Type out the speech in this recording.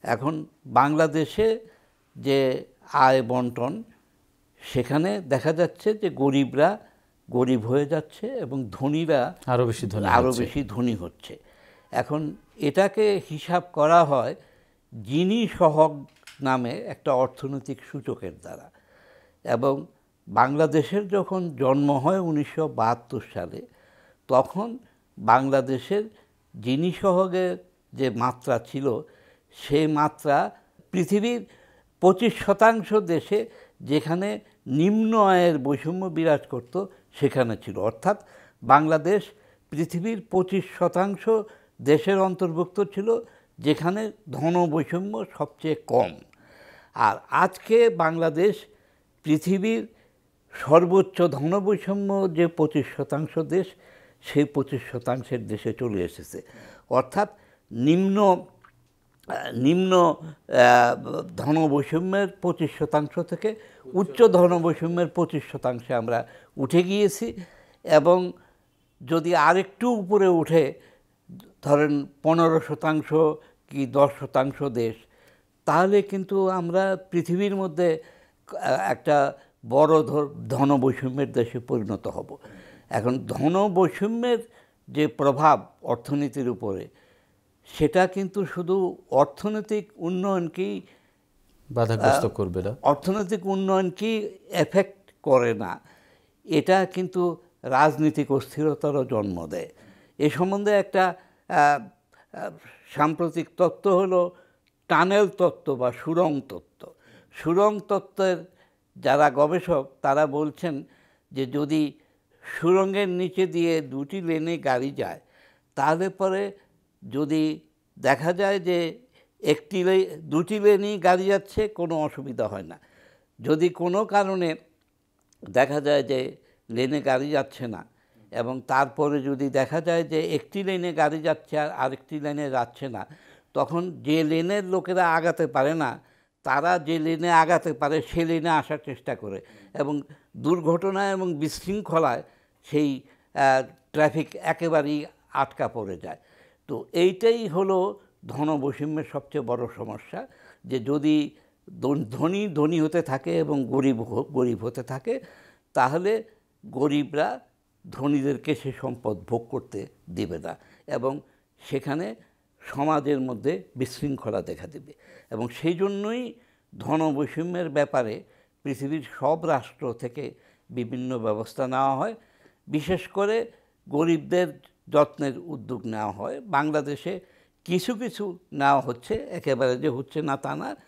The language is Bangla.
এখন বাংলাদেশে যে আয় বন্টন, সেখানে দেখা যাচ্ছে যে গরিবরা গরিব হয়ে যাচ্ছে এবং ধনীরা আরও বেশি ধনী হচ্ছে। এখন এটাকে হিসাব করা হয় জিনি সহগ নামে একটা অর্থনৈতিক সূচকের দ্বারা। এবং বাংলাদেশের যখন জন্ম হয় 1972 সালে, তখন বাংলাদেশের জিনি সহগের যে মাত্রা ছিল, সেই মাত্রা পৃথিবীর 25% দেশে যেখানে নিম্ন আয়ের বৈষম্য বিরাজ করত সেখানে ছিল। অর্থাৎ বাংলাদেশ পৃথিবীর 25% দেশের অন্তর্ভুক্ত ছিল যেখানে ধন বৈষম্য সবচেয়ে কম। আর আজকে বাংলাদেশ পৃথিবীর সর্বোচ্চ ধন বৈষম্য যে 25% দেশ, সেই 25% দেশে চলে এসেছে। অর্থাৎ নিম্ন ধন বৈষম্যের 25% থেকে উচ্চ ধন বৈষম্যের 25% আমরা উঠে গিয়েছি। এবং যদি আরেকটু উপরে উঠে ধরেন 15% কি 10% দেশ, তাহলে কিন্তু আমরা পৃথিবীর মধ্যে একটা বড় ধন বৈষম্যের দেশে পরিণত হব। এখন ধন বৈষম্যের যে প্রভাব অর্থনীতির উপরে, সেটা কিন্তু শুধু অর্থনৈতিক উন্নয়নকেই বাধাগ্রস্ত করবে না, অর্থনৈতিক উন্নয়নকেই এফেক্ট করে না, এটা কিন্তু রাজনৈতিক অস্থিরতারও জন্ম দেয়। এ সম্বন্ধে একটা সাম্প্রতিক তত্ত্ব হলো টানেল তত্ত্ব বা সুড়ং তত্ত্ব। সুড়ং তত্ত্বের যারা গবেষক তারা বলছেন যে যদি সুড়ঙ্গের নিচে দিয়ে 2টি লেনে গাড়ি যায়, তাহলে পরে যদি দেখা যায় যে 2টি লেনেই গাড়ি যাচ্ছে, কোনো অসুবিধা হয় না। যদি কোনো কারণে দেখা যায় যে লেনে গাড়ি যাচ্ছে না, এবং তারপরে যদি দেখা যায় যে একটি লেনে গাড়ি যাচ্ছে আর আরেকটি লেনে যাচ্ছে না, তখন যে লেনের লোকেরা আগাতে পারে না, তারা যে লেনে আগাতে পারে সে লেনে আসার চেষ্টা করে, এবং দুর্ঘটনা এবং বিশৃঙ্খলায় সেই ট্রাফিক একেবারেই আটকা পড়ে যায়। তো এইটাই হলো ধন বৈষম্যের সবচেয়ে বড় সমস্যা, যে যদি ধনী ধনী হতে থাকে এবং গরিব গরিব হতে থাকে, তাহলে গরিবরা ধনীদেরকে সে সম্পদ ভোগ করতে দেবে না, এবং সেখানে সমাজের মধ্যে বিশৃঙ্খলা দেখা দেবে। এবং সেই জন্যই ধন বৈষম্যের ব্যাপারে পৃথিবীর সব রাষ্ট্র থেকে বিভিন্ন ব্যবস্থা নেওয়া হয়, বিশেষ করে গরিবদের যত্নের উদ্যোগ নেওয়া হয়। বাংলাদেশে কিছু কিছু নেওয়া হচ্ছে, একেবারে যে হচ্ছে না তা না।